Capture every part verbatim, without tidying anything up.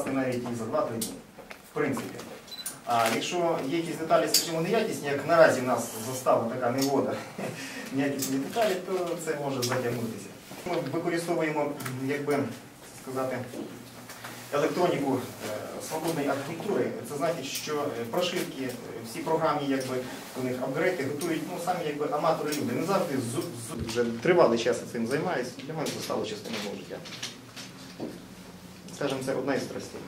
скласти навіть і за два-три дні, в принципі. А якщо є якісь деталі, скажімо, неякісні, як наразі в нас застава така негода, неякісні деталі, то це може затягнутися. Ми використовуємо, як би сказати, електроніку свободної архітектури. Це значить, що прошивки, всі програмні, якби, у них апгрейди готують, ну, самі, якби, аматори люди. Не завжди з, з, вже тривалий час цим займаюся, для мене це стало частиною мого життя. Скажімо, це одна із страстей.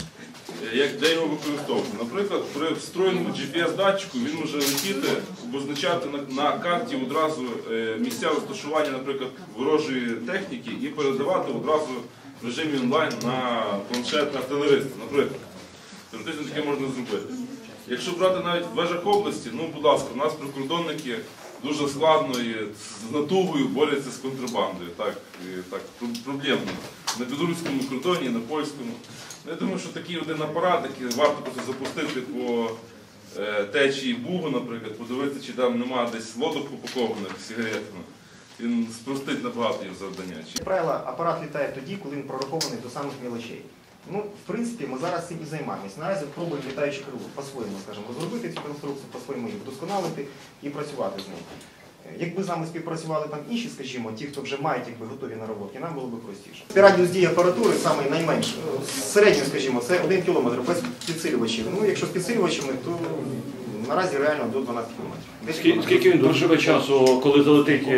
Як де його використовувати? Наприклад, при встроєному джі пі ес-датчику він може летіти, обозначати на, на карті одразу е, місця розташування, наприклад, ворожої техніки і передавати одразу в режимі онлайн на планшет артилериста, наприклад. Теоретично таке можна зробити. Якщо брати навіть в межах області, ну, будь ласка, у нас прикордонники дуже складно і з натугою борються з контрабандою. Так, і, так проблемно. На білоруському кордоні, на польському. Я думаю, що такий один апарат, який варто просто запустити по е, течії Бугу, наприклад, подивитися, чи там немає десь лодок упакованих сигаретами. Він спростить набагато їх завдання. Як правило, апарат літає тоді, коли він прорахований до самих мілочей. Ну, в принципі, ми зараз цим і займаємось. Наразі пробуємо літаючі крила по-своєму, скажімо, розробити цю конструкцію, по-своєму їх вдосконалити і працювати з ним. Якби з нами співпрацювали там інші, скажімо, ті, хто вже мають, якби, готові нароботки, нам було б простіше. Радіус дії апаратури самий найменший. Середньо, скажімо, це один кілометр без підсилювачів. Ну, якщо з підсилювачами, то наразі реально до дванадцяти кілометрів. Скільки він проживе часу, коли залетить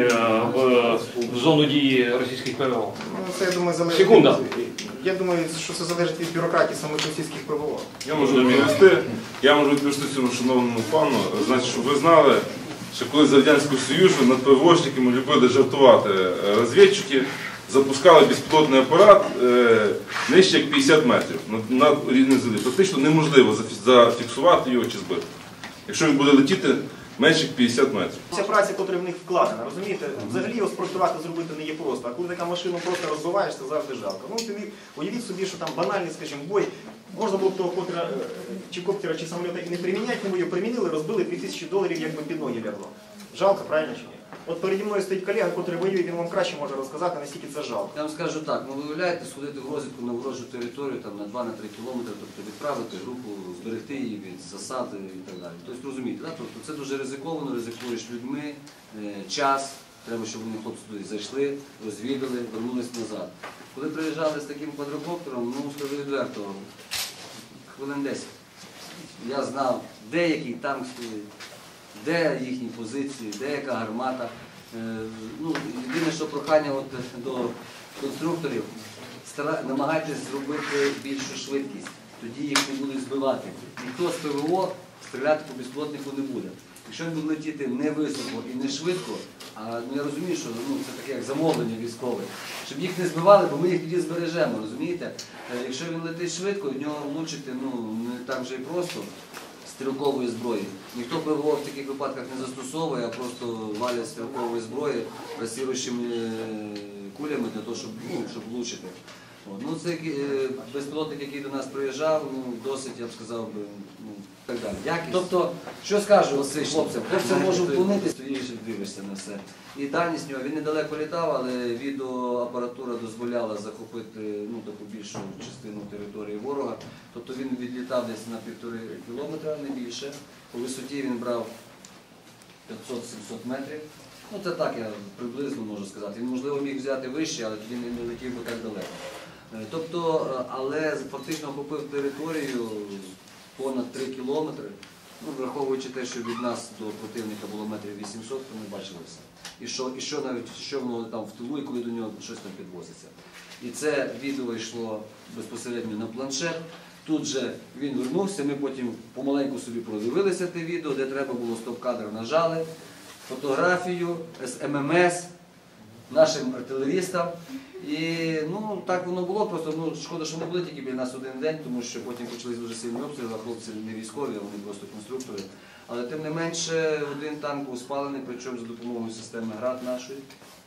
в, в зону дії російських ПВО? Ну, це, я думаю, залежить. Секунда. Я думаю, що це залежить від бюрократії самих російських ПВО. Я можу відповісти, я можу відповісти цьому шановному пану. Значить, щоб ви знали, що коли з Радянського Союзу над ПВОшниками любили жартувати розвідчики, запускали безпілотний апарат е, нижче як п'ятдесят метрів над, над рівнем землі. Практично неможливо зафіксувати його чи збити, якщо він буде летіти менше як п'ятдесят метрів. Ця праця, яка в них вкладена, розумієте? Взагалі його спроектувати, зробити не є просто. А коли така машину просто розбиваєш, це завжди жалко. Ну, тобі уявіть собі, що там банальний, скажімо, бой, можна було б того коптера, чи коптера, чи самоліта і не приміняти, ми його примінили, розбили, три тисячі доларів якби під ноги лягло. Жалко, правильно чи ні? От переді мною стоїть колега, який воює, він вам краще може розказати, наскільки це жалко. Я вам скажу так, ну виявляєте, сходити в розвідку на ворожу територію там, на два-три кілометри, тобто відправити групу, зберегти її від засади і так далі. Тобто розумієте, да? Тобто, це дуже ризиковано, ризикуєш людьми, час, треба, щоб вони хлопці туди зайшли, розвідали, вернулись назад. Коли приїжджали з таким квадрокоптером, ну скажу відверто, хвилин десять. Я знав, де який танк стоїть, де їхні позиції, де яка гармата. Ну, єдине, що прохання от до конструкторів, намагайтесь зробити більшу швидкість, тоді їх не будуть збивати. Ніхто з ПВО стріляти по безпілотнику не буде. Якщо він буде летіти не високо і не швидко, а ну, я розумію, що ну, це таке як замовлення військове, щоб їх не збивали, бо ми їх тоді збережемо, розумієте? Якщо він летить швидко, в нього влучити ну, не так вже і просто. Стрілкової зброї. Ніхто ПВО в таких випадках не застосовує, а просто валять стрілкової зброї російськими кулями для того, щоб, ну, щоб влучити. Ну, це безпілотник, який до нас приїжджав, ну, досить, я б сказав, ну, так далі. Якість. Тобто, що скажу хлопцям? Хлопцям можуть вклонитися, тоді ще дивишся на все. І дальність нього, він недалеко літав, але відеоапаратура дозволяла захопити ну, таку більшу частину території ворога. Тобто він відлітав десь на півтори кілометра, не більше. По висоті він брав п'ятсот-сімсот метрів. Ну це так, я приблизно можу сказати. Він, можливо, міг взяти вище, але тоді не летів би так далеко. Тобто, але фактично охопив територію понад три кілометри, ну, враховуючи те, що від нас до противника було метрів вісімсот, то ми бачили все. І що, і що навіть, що воно там в тилу, і коли до нього щось там підвозиться. І це відео йшло безпосередньо на планшет. Тут же він вернувся, ми потім помаленьку собі продивилися те відео, де треба було стоп-кадр нажали, фотографію, ем ем ес нашим артилерістам. І ну, так воно було, просто ну, шкода, що не були тільки біля нас один день, тому що потім почались дуже сильні обстріли, а хлопці не військові, а вони просто конструктори. Але тим не менше, один танк був спалений, причому за допомогою системи ГРАД нашої,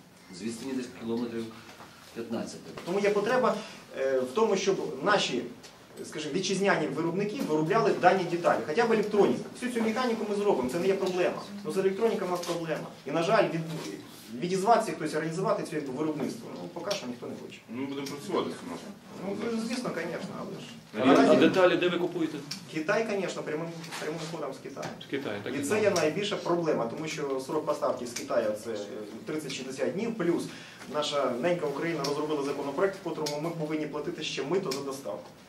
з відстані десь кілометрів п'ятнадцять. Тому є потреба е, в тому, щоб наші, скажімо, вітчизняні виробники виробляли дані деталі, хоча б електроніка. Всю цю механіку ми зробимо, це не є проблема. Але з електронікою у нас проблема. І, на жаль, від, відізватися, тобто організувати це виробництво, ну, поки що ніхто не хоче. Ми будемо працювати з цим. Ну, звісно, Звісно, звісно, але ж. А, Наразі- а деталі де ви купуєте? Китай, звісно, прямим, прямим ходом з Китаю. З Китаю. Так І і це знав. є найбільша проблема, тому що срок поставки з Китаю це тридцять-шістдесят днів, плюс наша ненька Україна розробила законопроект, в котрому ми повинні платити ще мито за доставку.